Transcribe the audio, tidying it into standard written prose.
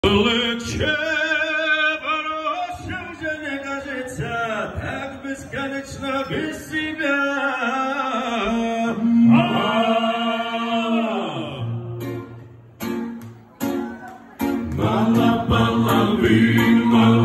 Легче хорошо уже не кажется, так бесконечно без себя. Мало половин, мало